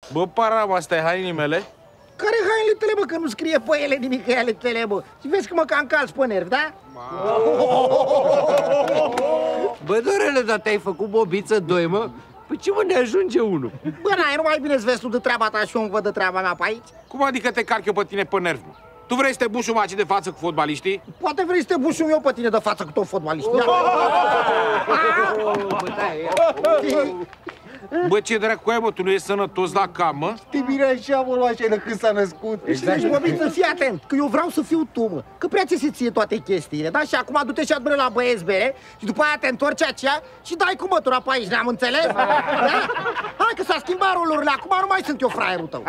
Bă, param, astea e hainele mele? Care hainele tale, bă, că nu scrie pe ele nimic că ale tale, bă? Și vezi că mă cam calci pe nervi, da? Bă, Dorele, dar te-ai făcut bobiță 2, mă? Păi ce, mă, ne ajunge unul? Bă, n-ai, nu mai bine-ți vezi tu de treaba ta și eu îmi văd de treaba mea pe aici? Cum adică te carc eu pe tine pe nervi? Tu vrei să te buși maci de față cu fotbaliștii? Poate vrei să te bușum eu pe tine de față cu tot fotbaliștii. Bă, ce dracu ai, mă, tu nu ești sănătos la cap, mă? Știi bine așa, mă, luat de când s-a născut. Exact. Deci, bobiță, fii atent, că eu vreau să fiu tu, mă. Că prea ți se ție toate chestiile, da? Și acum du-te și adu la băieți bere și după aia te întorci aceea și dai cu mătura pe aici, ne-am înțeles? Da? Hai că s-a schimbat rolurile, acum nu mai sunt eu fraierul tău.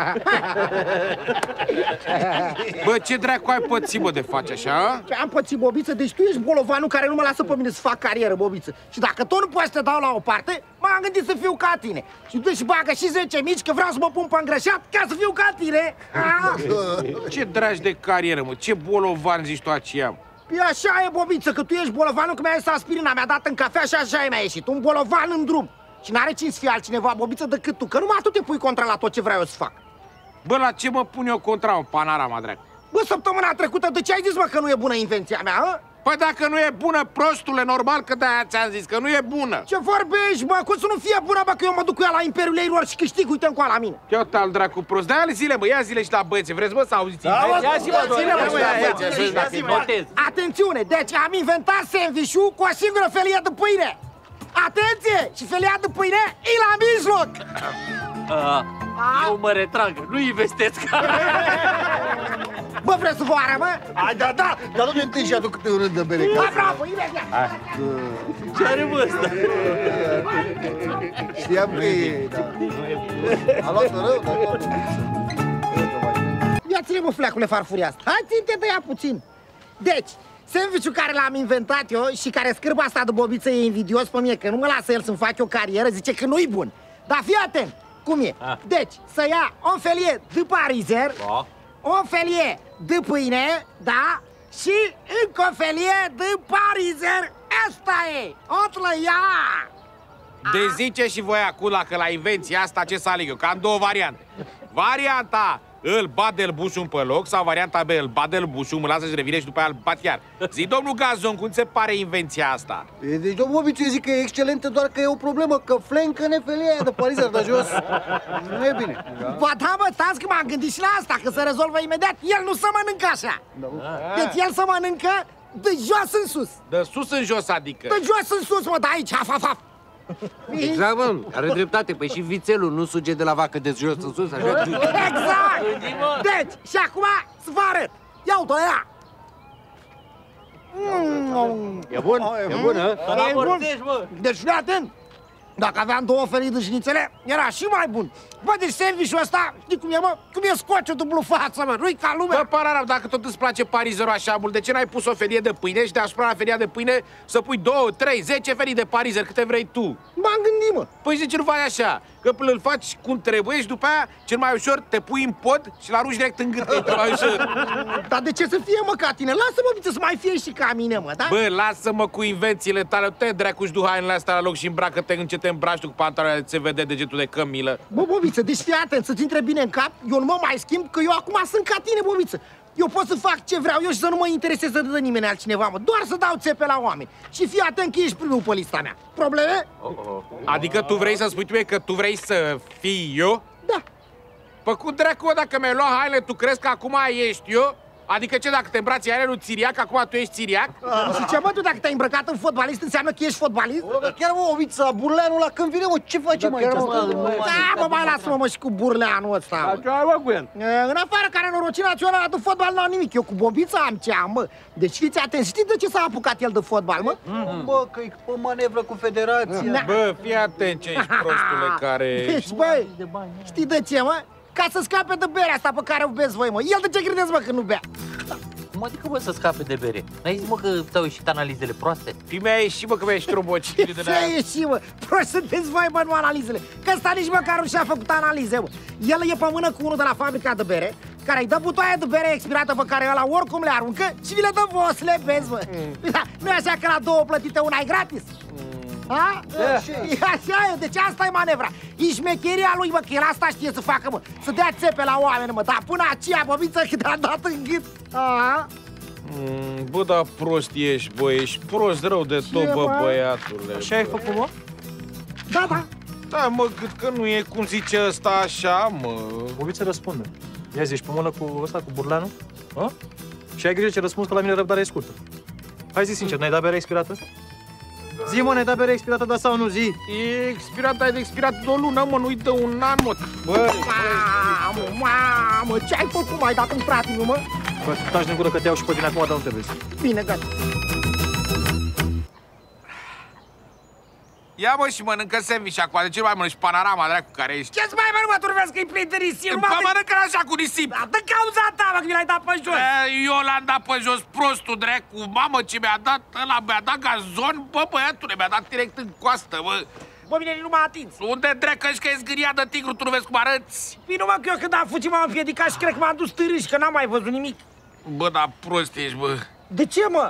Bă, ce dracu ai pățit, bă, de faci așa? Ce am pățit, bobiță? Deci tu ești bolovanul care nu mă lasă pe mine să fac carieră, bobiță. Și dacă tot nu poți să te dau la o parte, m-am gândit să fiu ca tine. Și du și bagă și 10 mici, că vreau să mă pun pe îngrășat ca să fiu ca tine. Ce dragi de carieră, mă, ce bolovan zici tu aceea? Păi așa e, bobiță, că tu ești bolovanul, că mi-a zis aspirina, mi-a dat în cafea și așa mi-a ieșit. Un bolovan în drum. Și n-are cine să fie altcineva, bobiță, decât tu, că numai tu te pui contra la tot ce vreau eu să fac. Bă, la ce mă pun eu contra un panorama, dracu? Bă, săptămâna trecută, de ce ai zis, mă, că nu e bună invenția mea, hă? Păi dacă nu e bună, prostule, normal că de-aia ți-am zis că nu e bună. Ce vorbești, mă? Cum să nu fie bună, bă, că eu mă duc cu ea la Imperiul Eirilor și câștig, uite încoa la mine. Eu tal dracu prost, de ale zile, mă, ia zile și la băieți, vreți, mă, să auziți? Ia zi, mă, Dorele, Atențiune, deci am inventat sandwich-ul cu o singură felie de pâine. Atenție! Și felia de pâine e la mijloc. eu mă retrag, nu investesc. Bă, vreți să vă arăt, mă? Hai, da, dar du-te întâi și adu câte un rând de bere. Ba, bravo, imediat! Ce are, mă, ăsta? Știam că e, da. A luat-o rău, dar luat-o. Ia ține, mă, fleacule, farfuria asta. Hai, ține-te de ea puțin. Deci, sandwich-ul care l-am inventat eu și care scârba asta de bobiță e invidios pe mine, că nu mă lasă el să-mi fac o carieră, zice că nu-i bun. Dar fii atent, cum e. Deci, să ia o felie de parizer, o felie de pâine, da? Și încă o felie de parizer. Asta e! O ia! De zice și voi acum, că la invenția asta ce să aleg eu, că am două variante. Varianta îl bat de-l bușum pe loc sau varianta B, îl bat de-l bușum, îl lasă și revine și după aia îl bat iar. Zi, domnul Gazon, cum ți se pare invenția asta? Deci, domnul Bobițu, eu zic că e excelentă, doar că e o problemă, că flencă-ne felia aia de parizer de jos. Nu e bine. Ba da, mă, stați că m-am gândit și la asta, că se rezolvă imediat. El nu se mănâncă așa. Deci el se mănâncă de jos în sus. De sus în jos, adică. De jos în sus, mă, da aici, haf, haf, haf. Exact, mă, are dreptate, păi și vițelul nu suge de la vacă de jos în sus, așa? Exact! Deci, și acum să vă arăt. Ia uite, ia! E bun? E bun, hă? E bun. Deci, fii atent! Dacă aveam două felii de șnițele, era și mai bun. Bă, deci sandwich-ul ăsta, știi cum e, mă? Cum e scociu dublu față, mă, nu-i ca lumea. Bă, Pararab, dacă tot îți place parizerul așa mult, de ce n-ai pus o felie de pâine și deasupra la felia de pâine să pui 2, 3, 10 felii de parizer, câte vrei tu? M-am gândit, mă. Păi de ce nu faci așa? Că îl faci cum trebuie și după aia, cel mai ușor, te pui în pod și l-arunci direct în gât, e mai ușor. Dar de ce să fie, mă, ca tine? Lasă-mă, biță, să mai fie și ca mine, mă, da? Bă, lasă-mă cu invențiile tale, te dracu-și du hainele astea la loc și îmbracă-te în ce te îmbraci tu cu pantalonele, se vede degetul de cămilă. Bă, bobiță, deci fii atent, să-ți intre bine în cap, eu nu mă mai schimb, că eu acum sunt ca tine, bobiță. Eu pot să fac ce vreau eu și să nu mă intereseze de nimeni altcineva, mă. Doar să dau țepe la oameni. Și fii atent că ești primul pe lista mea. Probleme? Adică tu vrei să spui tu că tu vrei să fii eu? Da. Păi cu dracu, dacă mi-ai luat hainele, tu crezi că acum ești eu? Adică ce, dacă te îmbrați hainele lui Țiriac, acum tu ești Țiriac? Și ce, mă, tu dacă te-ai îmbrăcat în fotbalist, înseamnă că ești fotbalist? Dar chiar, mă, Ovița, burleanul ăla când vine, mă, ce facem aici? Da, mă, mai lasă-mă, mă, și cu burleanul ăsta. Ce ai, mă, cu el? În afară care norocina națională de fotbal n-au nimic. Eu cu Bobița am ce am, mă. Deci fiți atenți, știi de ce s-a apucat el de fotbal, mă? Bă, că e pe manevră cu federația. Bă, fii atent ce ești, prostule, care... Deci, băi, știi de ce, mă? Ca să scape de berea asta pe care o beți voi, mă. El de ce credeți, mă, că nu bea? Cum adică, bă, să scape de bere? N-ai zis, mă, că ți-au ieșit analizele proaste? Mi-a ieșit, mă, că mi-a ieșit trombocii de Ce ieși, mă? Proști sunteți voi, bă, nu analizele. Că ăsta nici măcar nu și-a făcut analize, mă. El e pe mână cu unul de la fabrica de bere, care îi dă butoaie de bere expirată pe care ăla oricum le aruncă și vi le dă voi să le bezi, mă. Da, nu e așa că la două plătite una e gratis? Ha? Așa e, deci asta e manevra. E șmecheria lui, mă, că el asta știe să facă, mă. Să dea țepe la oameni, mă. Dar până aceea, Bobiță, când a dat în gât. Bă, dar prost ești, bă, ești prost rău de tot, bă, băiatule. Așa ai făcut, mă? Da, da. Da, mă, cât că nu e cum zice ăsta așa, mă. Bobiță răspunde. Ia zi, ești pe mână cu ăsta, cu Burleanu? A? Și ai grijă ce răspuns, că la mine răbdarea e scurtă. Hai zi sincer, n-ai dat berea expirată? Zi, mă, n-ai dat berea expirată, da sau nu, zi? E expirat, ai de expirat de o lună, mă, nu-i de un an, mă. Bă, Mamă, ce ai făcut? M-ai dat un frate, mă? Bă, taci din gură că te iau și pe tine acum, dar nu te vezi. Bine, gata. ia, mă, și mănâncă sandwich acum, de ce nu mai mănânci panorama, dracu, care ești? Ce-ți mai mă turvesc că-i plin de risip? Bă, mănâncă așa cu nisip. Dă cauza ta, mă, că mi l-ai dat pe jos. Eu l-am dat pe jos, prostul, dracu. Mamă, ce mi-a dat ăla, mi-a dat gazon, bă, băiatule, mi-a dat direct în coastă, bă. Bă, bine, nu m-a atins. Unde drecă și că e zgâria de tigru, tu nu vezi cum arăți? Bine, mă, că eu când am fugit m-am împiedicat și cred că m-am dus târâși, că n-am mai văzut nimic. Bă, dar prost ești, bă. De ce, mă?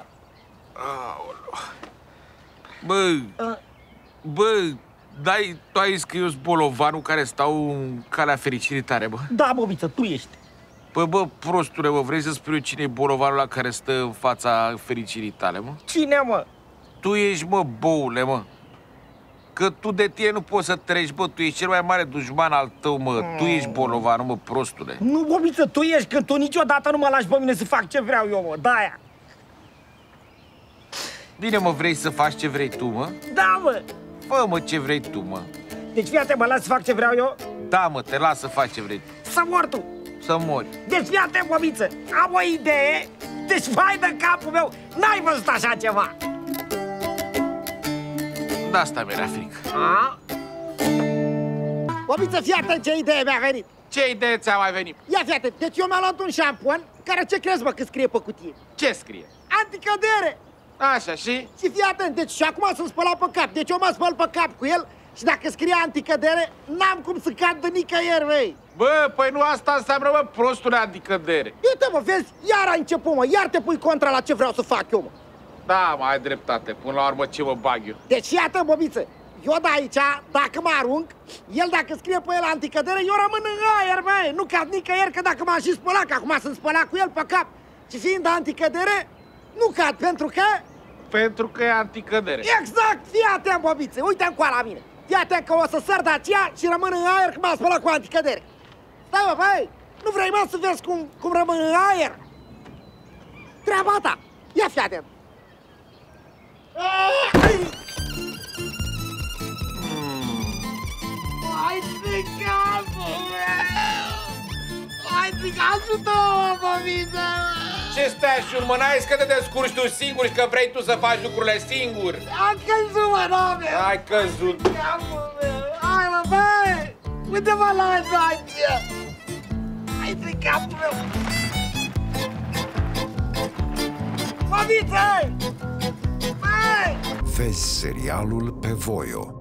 Bă, dai, tu ai zis că eu sunt bolovanul care stau în calea fericirii tare, bă. Da, Bobiță, tu ești. Bă, prostule, bă, vrei să spui eu cine e bolovanul ăla care stă în fața fericirii tale, mă? Cine, mă? Tu ești, mă, boule, mă. Că tu de tine nu poți să treci, bă, tu ești cel mai mare dușman al tău, mă. Tu ești bolovanul, mă, prostule. Nu, Bobiță, tu ești, că tu niciodată nu mă lași pe mine să fac ce vreau eu, mă, de-aia. Bine, mă, vrei să faci ce vrei tu, mă? Da, mă. Fă, mă, ce vrei tu, mă. Deci, fii atent, mă las să fac ce vreau eu? Da, mă, te las să faci ce vrei tu. Să mor tu. Să mori. Deci, fii atent, Bobiță, am o idee. Deci, vai de capul meu, n-ai văzut așa ceva. De asta mi-era frică. Bobiță, fii atent ce idee mi-a venit. Ce idee ți-a mai venit? Ia fii atent, deci eu mi-am luat un șampon care, ce crezi, mă, că scrie pe cutie? Ce scrie? Anticădere. Așa, și? Și fii atent, deci și acum sunt spălat pe cap. Deci eu mă spăl pe cap cu el și dacă scrie anticădere, n-am cum să cad de nicăieri, vei. Bă, păi nu asta înseamnă, bă, prostule, anticădere. Uite, mă, vezi, iar ai început, mă, iar te pui contra la ce vreau să fac eu, mă. Da, mă, ai dreptate, până la urmă ce mă bag eu. Deci iată, Bobiță, eu de aici, dacă mă arunc, el dacă scrie pe el anticădere, eu rămân în aer, băi, nu cad nicăieri, că dacă m-am și spălat, că acum sunt spălat cu el pe cap. Și fiind anticădere, nu cad, pentru că... Pentru că e anticădere. Exact, fii atent, Bobiță, uite încoa la mine. Fii atent că o să sar de aceea și rămân în aer că m-am spălat cu anticădere. Stai, mă, băi, nu vrei, mă, să vezi cum rămân în aer? Treaba ta, ia fii atent. Hai, stricatul meu! Hai, stricatul-o, Bobiță! Ce stai și urmă, n-ai că te descurci tu singur și că vrei tu să faci lucrurile singur? Am căzut, mă, n-am. Ai căzut. Hai, mă, băi! Uite-mă la aici! Hai, stricatul meu! Bobiță! Băi! Vezi serialul pe Voio.